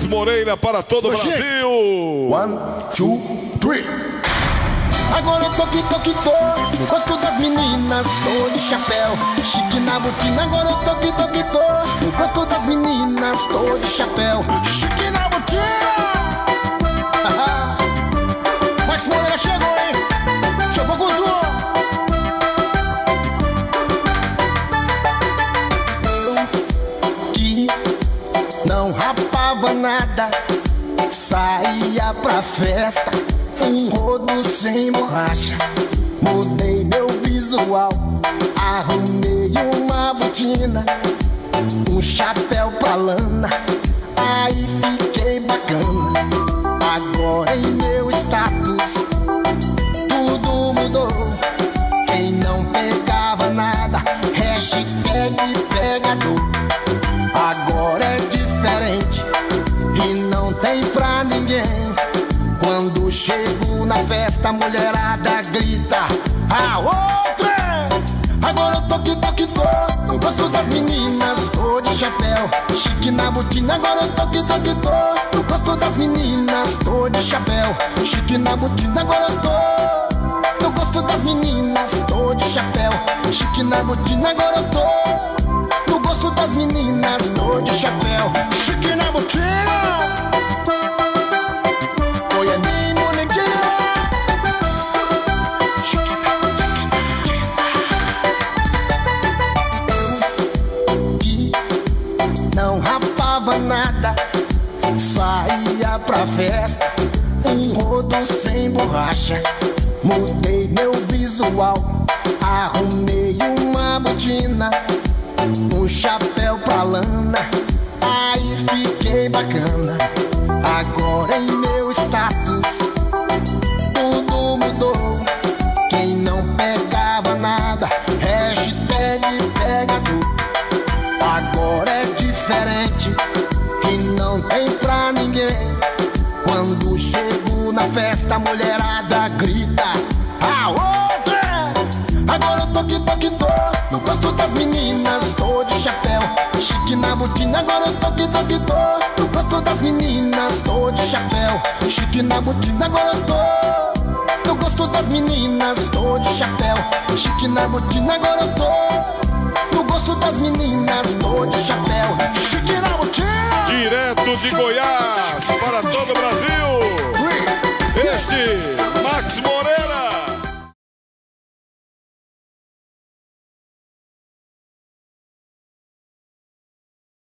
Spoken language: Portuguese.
Moreira para todo o Brasil. 1, 2, 3. Agora eu tô que tô, no gosto das meninas, tô de chapéu, chique na botina. Agora eu tô que tô, no gosto das meninas, tô de chapéu, chique na botina. Max Moreira chegou, hein? Chegou com tudo. Eu que não rapava nada, saía pra festa, um rodo sem borracha. Mudei meu visual, arrumei uma botina, um chapéu pra lana, aí fiquei bacana. Agora em meu status tudo mudou. Quem não pegava nada, hashtag pegador. Agora é diferente e não tem pra ninguém. Quando chego na festa, a mulherada grita: a outra! Agora eu tô que tô, no gosto das meninas, tô de chapéu, chique na botina. Agora eu tô que tô, no gosto das meninas, tô de chapéu, chique na botina. Agora eu tô, no gosto das meninas, tô de chapéu, chique na botina. Agora eu tô, no gosto das meninas, tô de chapéu, chique na botina. Nada, saía pra festa, um rodo sem borracha. Mudei meu visual, arrumei uma botina, um chapéu pra lana, aí fiquei bacana. Agora em meu status tudo mudou. Quem não pegava nada, hashtag pegador. Agora é diferente e não tem pra ninguém. Quando chego na festa, a mulherada grita: a outra! Agora eu tô que tô, no gosto das meninas, tô de chapéu, chique na botina. Agora eu tô que tô, no gosto das meninas, tô de chapéu, chique na botina. Agora eu tô, no gosto das meninas, tô de chapéu, chique na botina. Agora eu tô,